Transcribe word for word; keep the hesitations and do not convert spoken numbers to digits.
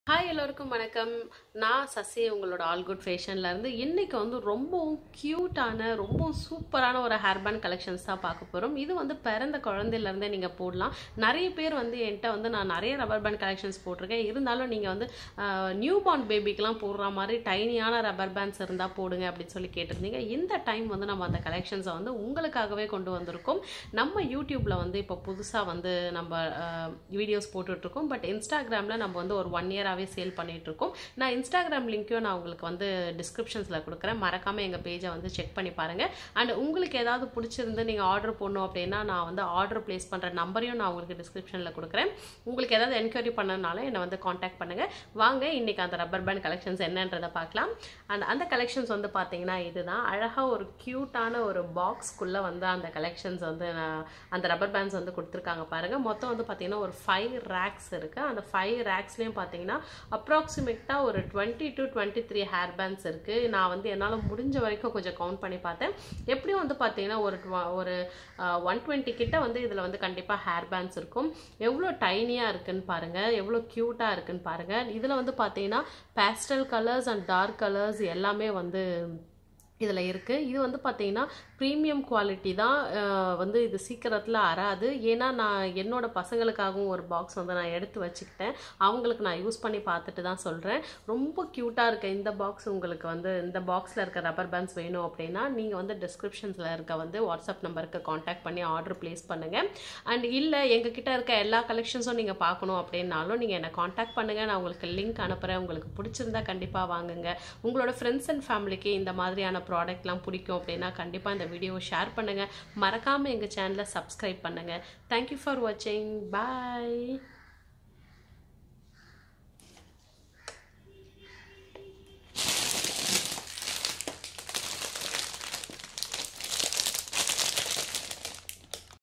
Hi எல்லோருக்கும் வணக்கம். நான் சசி உங்களோட ஆல் குட் ஃபேஷன்ல இருந்து இன்னைக்கு வந்து ரொம்பவும் கியூட்டான ரொம்பவும் சூப்பரான ஒரு ஹேர் பேண்ட் கலெக்ஷன்ஸ் தான் பார்க்க போகிறோம். இது வந்து பிறந்த குழந்தையிலேருந்தே நீங்கள் போடலாம். நிறைய பேர் வந்து என்கிட்ட வந்து நான் நிறைய ரப்பர் பேண்ட் கலெக்ஷன்ஸ் போட்டிருக்கேன். இருந்தாலும் நீங்கள் வந்து நியூ பார்ன் பேபிக்கெலாம் போடுற மாதிரி டைனியான ரப்பர் பேண்ட்ஸ் இருந்தால் போடுங்க அப்படின்னு சொல்லி கேட்டிருந்தீங்க. இந்த டைம் வந்து நம்ம அந்த கலெக்ஷன்ஸை வந்து உங்களுக்காகவே கொண்டு வந்திருக்கோம். நம்ம யூடியூப்பில் வந்து இப்போ புதுசாக வந்து நம்ம வீடியோஸ் போட்டுட்ருக்கோம். பட் இன்ஸ்டாகிராமில் நம்ம வந்து ஒரு ஒன் இயராகவே சேல் பண்ணிட்டு இருக்கோம். நான் இன்ஸ்டாகிராம் லிங்க்கையும் நான் உங்களுக்கு வந்து டிஸ்கிரிப்ஷன்ஸ்ல கொடுக்குறேன். மறக்காம எங்க பேஜை வந்து செக் பண்ணி பாருங்க. அண்ட் உங்களுக்கு ஏதாவது பிடிச்சிருந்து நீங்க ஆர்டர் பண்ணணும் அப்படின்னா நான் வந்து ஆர்டர் பிளேஸ் பண்ற நம்பரையும் நான் உங்களுக்கு டிஸ்கிரிப்ஷன்ல கொடுக்குறேன். உங்களுக்கு ஏதாவது என்கொயரி பண்ணனால என்னை வந்து காண்டாக்ட் பண்ணுங்க. வாங்க இன்னைக்கு அந்த ரப்பர் பேண்ட் கலெக்ஷன்ஸ் என்னன்றதை பார்க்கலாம். அண்ட் அந்த கலெக்ஷன்ஸ் வந்து பார்த்தீங்கன்னா இதுதான் அழகா ஒரு கியூட்டான ஒரு பாக்ஸ்க்குள்ள வந்து அந்த கலெக்ஷன்ஸ் வந்து அந்த ரப்பர் பேண்ட்ஸ் வந்து கொடுத்துருக்காங்க பாருங்க. மொத்தம் வந்து பார்த்தீங்கன்னா ஒரு ஃபைவ் ரேக்ஸ் இருக்கு. அந்த ஃபைவ் ரேக்ஸ்லயும் பார்த்தீங்கன்னா அப்ராக்சிமேட்டா ஒரு twenty two twenty three hair bands இருக்கு. நான் வந்து என்னால் முடிஞ்ச வரைக்கும் கொஞ்சம் கவுண்ட் பண்ணி பார்த்தேன். எப்படியும் வந்து பார்த்தீங்கன்னா ஒரு ஒரு ஒன் டுவெண்ட்டி கிட்ட வந்து இதில் வந்து கண்டிப்பாக ஹேர் பேண்ட்ஸ் இருக்கும். எவ்வளோ டைனியாக இருக்குன்னு பாருங்க, எவ்வளோ க்யூட்டாக இருக்குன்னு பாருங்க. இதில் வந்து பார்த்தீங்கன்னா pastel colours and dark colours எல்லாமே வந்து இதில் இருக்குது. இது வந்து பார்த்தீங்கன்னா ப்ரீமியம் குவாலிட்டி தான். வந்து இது சீக்கிரத்தில் அறாது. ஏன்னா நான் என்னோட பசங்களுக்காகவும் ஒரு பாக்ஸ் வந்து நான் எடுத்து வச்சுக்கிட்டேன். அவங்களுக்கு நான் யூஸ் பண்ணி பார்த்துட்டு தான் சொல்கிறேன். ரொம்ப க்யூட்டாக இருக்க இந்த பாக்ஸ் உங்களுக்கு வந்து இந்த பாக்ஸில் இருக்க ரப்பர் பேண்ட்ஸ் வேணும் அப்படின்னா நீங்கள் வந்து டிஸ்கிரிப்ஷன்ஸில் இருக்க வந்து வாட்ஸ்அப் நம்பருக்கு காண்டாக்ட் பண்ணி ஆர்டர் பிளேஸ் பண்ணுங்கள். அண்ட் இல்லை எங்ககிட்ட இருக்க எல்லா கலெக்ஷன்ஸும் நீங்கள் பார்க்கணும் அப்படின்னாலும் நீங்கள் என்னை காண்டாக்ட் பண்ணுங்கள். நான் உங்களுக்கு லிங்க் அனுப்புகிறேன். உங்களுக்கு பிடிச்சிருந்தா கண்டிப்பாக வாங்குங்க. உங்களோட ஃப்ரெண்ட்ஸ் அண்ட் ஃபேமிலிக்கு இந்த மாதிரியான ப்ராடக்ட்லாம் பிடிக்கும் அப்படின்னா கண்டிப்பாக இந்த வீடியோவை ஷேர் பண்ணுங்கள். மறக்காமல் எங்கள் சேனலை சப்ஸ்கிரைப் பண்ணுங்கள். தேங்க்யூ ஃபார் வாட்சிங். பாய்.